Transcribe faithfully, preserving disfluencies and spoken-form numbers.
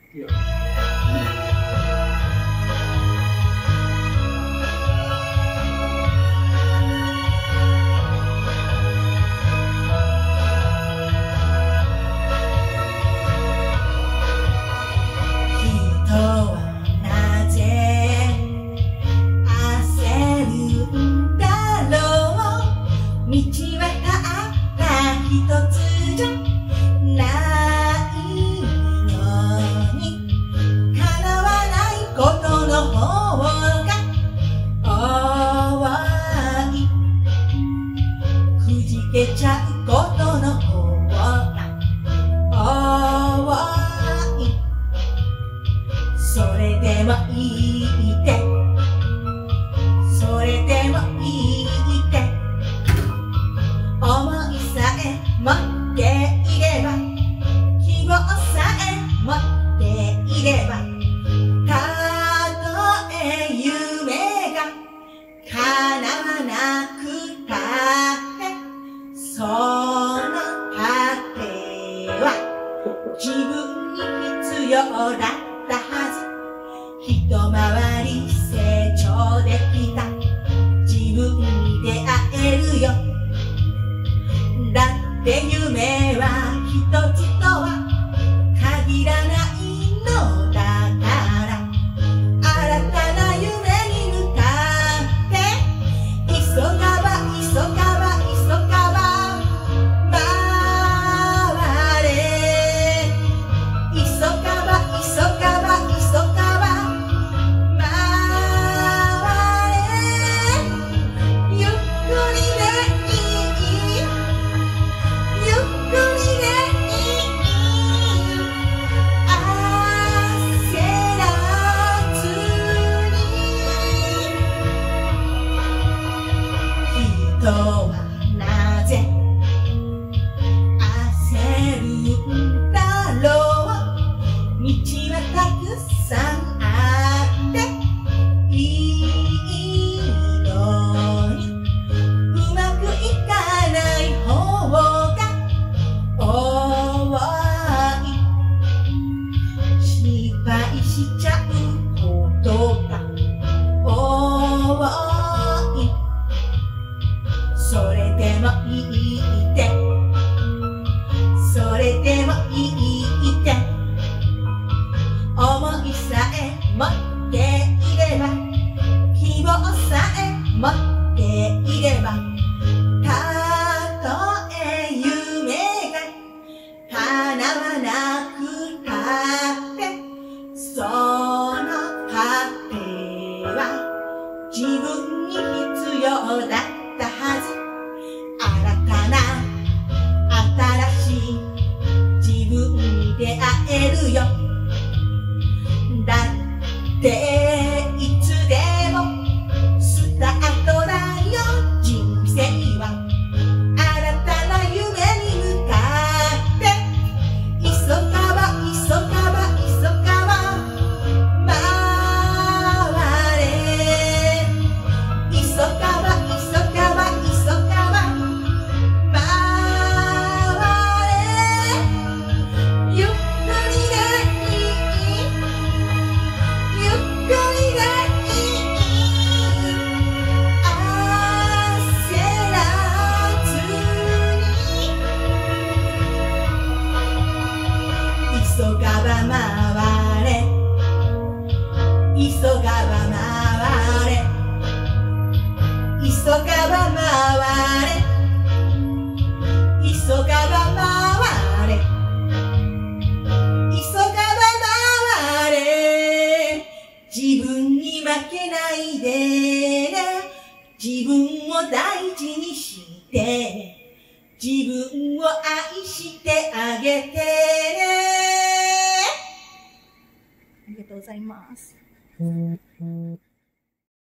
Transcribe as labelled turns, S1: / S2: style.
S1: いや。
S2: けちゃうことの方が多い。それでもいいって、それでもいいって思いさえ持っていれば、希望さえ持っていれば、たとえ夢が叶わなくたってその果ては自分に必要だったはず。一回り成長できた自分に出会えるよ。だって夢は一つとは限らないのだから、新たな夢に向かって急がば急がば急がば人はなぜ焦るんだろう。道はたくさんあっていいのに、うまくいかない方が多い。失敗しちゃうことが多い。それでもいいって、それでもいいって思いさえ持っていれば、希望さえ持っていれば、たとえ夢が叶わなくたってその果ては自分に必要だったはず。新たな新しい自分に出会えるよ。だっていつでもスタートだよ人生は。新たな夢に向かって急がば急がば急がば回れ。急がば急がば急がば回れ。ゆっくりでいい、ゆっくりでいい。焦らずに急がば回れ、急がば回れ、急がば回れ、急がば回れ、急がば回れ。自分に負けないでね、自分を大事にしてね、自分を愛してあげてね。ありがとうございます。